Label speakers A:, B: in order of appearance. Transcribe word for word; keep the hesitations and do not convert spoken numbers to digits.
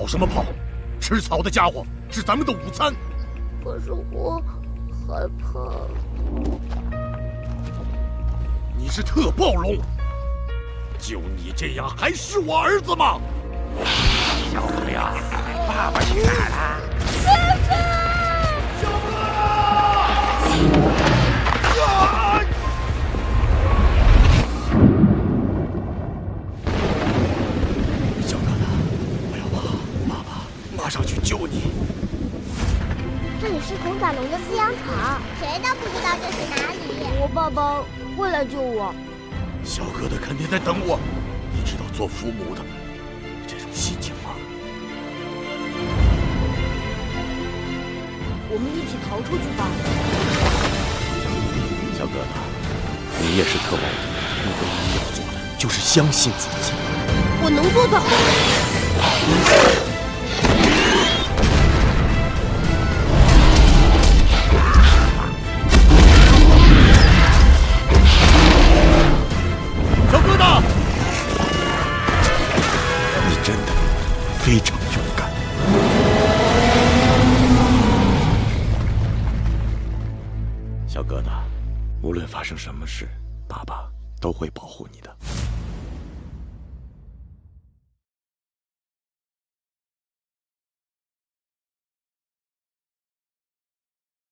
A: 什么跑？吃草的家伙是咱们的午餐。
B: 可是我害怕。
A: 你是特暴龙，就你这样还是我儿子吗？
C: 小朋友，爸爸去哪儿了？
B: 爸爸！
A: 小哥哥！啊！小疙瘩，不要怕，爸爸马上去救你。
B: 这里是恐爪龙的饲养场，谁都不知道这是哪里。
D: 我爸爸会来救我。
A: 小疙瘩肯定在等我。你知道做父母的这种心情吗？
D: 我们一起逃出去吧。
A: 小疙瘩，你也是特暴龙，你唯一要做的就是相信自己。
D: 我能做到。
A: 小疙瘩，你真的非常勇敢。小疙瘩，无论发生什么事，爸爸都会保护你的。